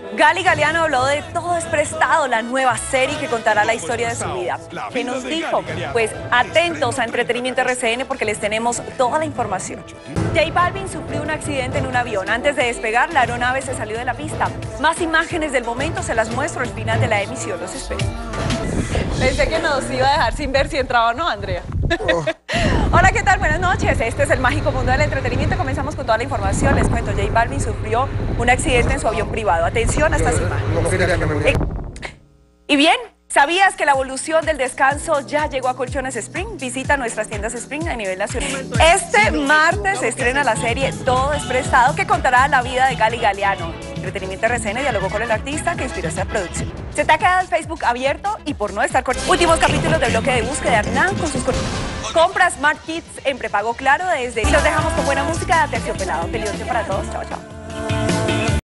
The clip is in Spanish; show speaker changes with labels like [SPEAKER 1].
[SPEAKER 1] Gali Galiano habló de Todo es Prestado, la nueva serie que contará la historia de su vida. ¿Qué nos dijo? Pues atentos a Entretenimiento RCN porque les tenemos toda la información. J Balvin sufrió un accidente en un avión. Antes de despegar, la aeronave se salió de la pista. Más imágenes del momento se las muestro al final de la emisión. Los espero. Pensé que nos iba a dejar sin ver si entraba o no, Andrea. Hola, ¿qué tal? Buenas noches. Este es el mágico mundo del entretenimiento. Comenzamos con toda la información. Les cuento, J Balvin sufrió un accidente en su avión privado. Atención a estas imágenes. Y bien, ¿sabías que la evolución del descanso ya llegó a Colchones Spring? Visita nuestras tiendas Spring a nivel nacional. Este martes se estrena la serie Todo es Prestado, que contará la vida de Gali Galiano. Entretenimiento RCN dialogó con el artista que inspiró esta producción. Se te ha quedado el Facebook abierto y por no estar con últimos capítulos de Bloque de Búsqueda de Hernán con sus compras Smart Kits en prepago Claro desde... Y los dejamos con buena música de Terciopelado. Feliz noche para todos. Chao, chao.